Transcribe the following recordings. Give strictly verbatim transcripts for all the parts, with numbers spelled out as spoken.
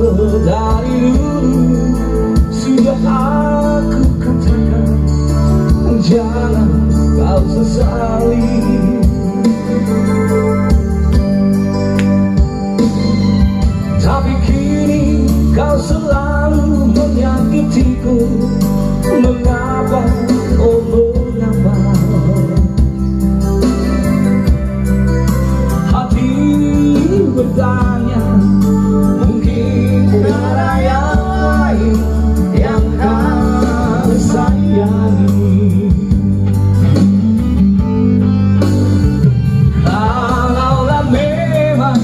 dari dulu sudah aku katakan, jangan kau sesali. Tapi kini kau selalu menyakitiku. Mengapa, oh mengapa? Hati bertanya, mungkin ada yang lain yang kau sayangi. Kalaulah memang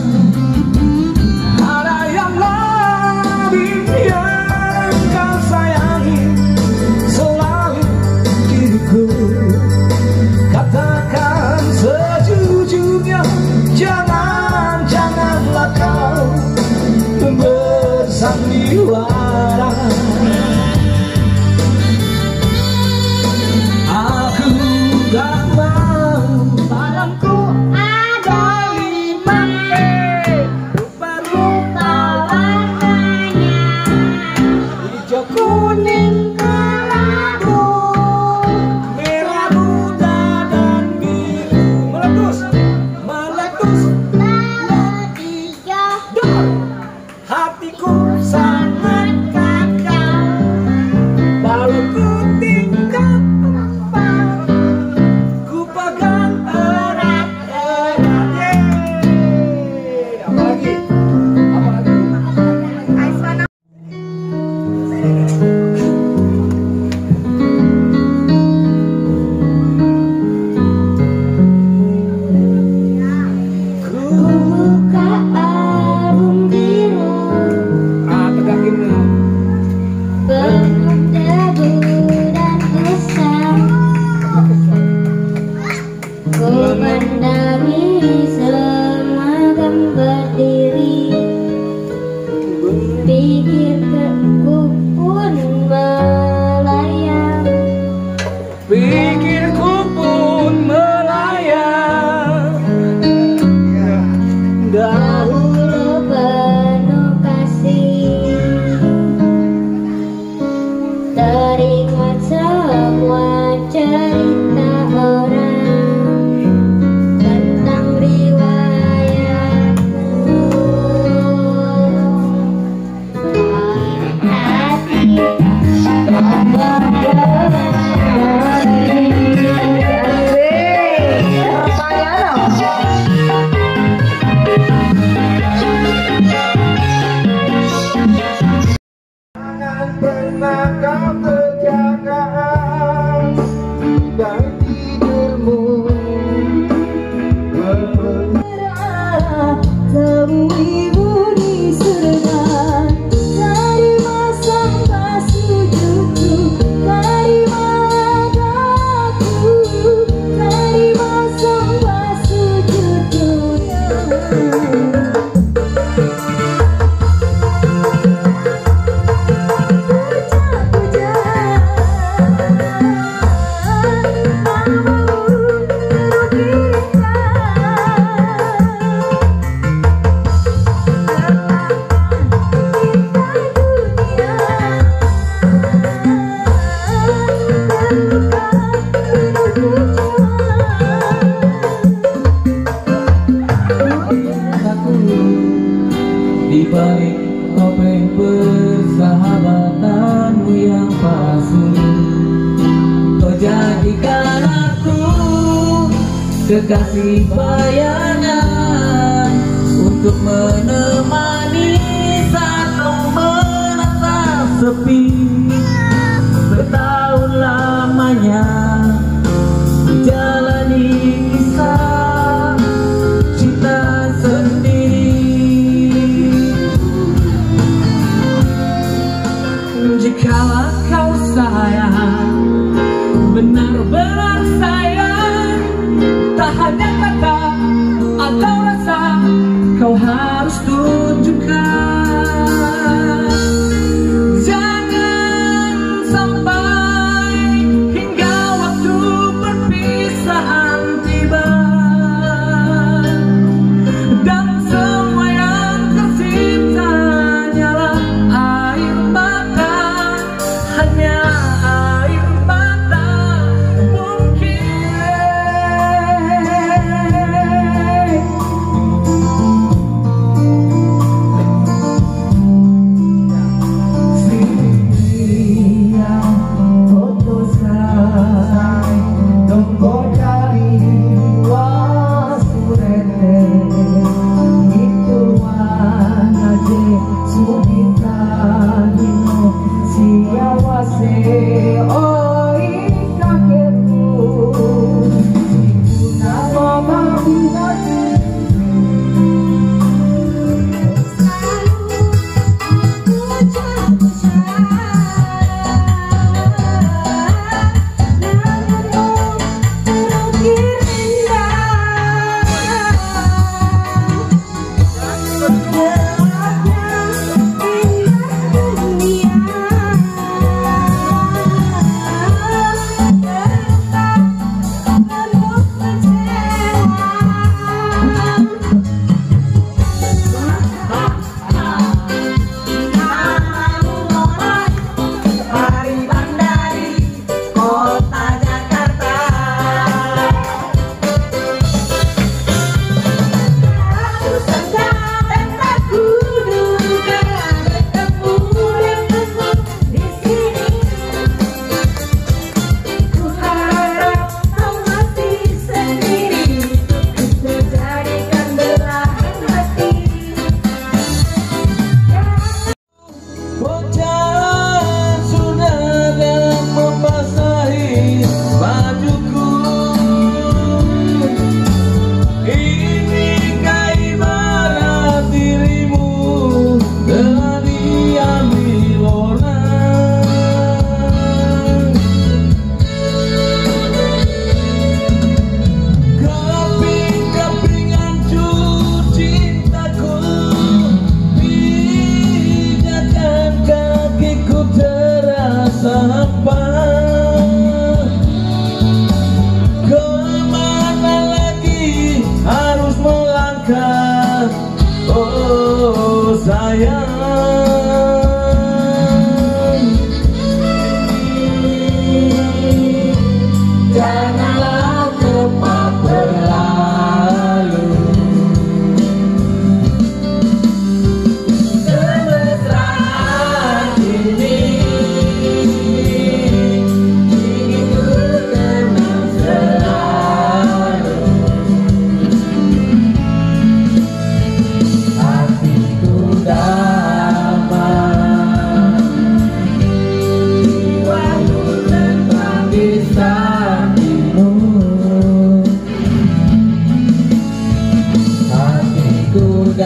ada yang lain yang kau sayangi selain diriku, katakan sejujurnya, jangan, janganlah kau bersandiwara. Aku gak mau padaku ada lima rupa-rupa warnanya, hijau, kuning, kelabu, merah muda dan biru. Meletus, meletus, meletus, dor. Hatiku sangat kacau, lalu ku tinggal tempat, ku pegang erat-erat. Yeay. Apa lagi? Apa lagi? Ku buka album biru ah, tegakin penuh debu dan kesan. Ku mendawi semua gambar diri, pikirku pun melayang. pikirku pun melayang. Dahulu penuh kasih, teringat semua cerita orang tentang riwayatmu. Hati Jangan pernah kau terjaga dan tidurmu. temui budi surga, terima sembah sujudku, terima doaku, terima sembah sujudku. Puja-puja Di balik topeng persahabatanmu yang palsu, kau jadikan aku kekasih bayangan untuk menemani saat kau merasa sepi. Bertahun lamanya jalani kisah cinta sendiri. Jikalau kau sayang, benar-benar sayang, tak hanya kata atau rasa, kau harus tunjukkan. Jangan sampai hingga waktu perpisahan tiba dan semua yang tercipta hanyalah sayang, janganlah cepat berlalu. Kemesraan ini ingin ku kenang selalu. Hatiku damai, jiwaku tentram di sampingmu. Hatiku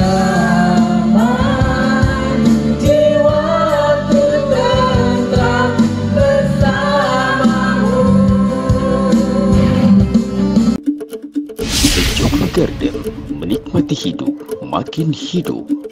damai, jiwaku tentram bersamamu. Joglo Garden, menikmati hidup makin hidup.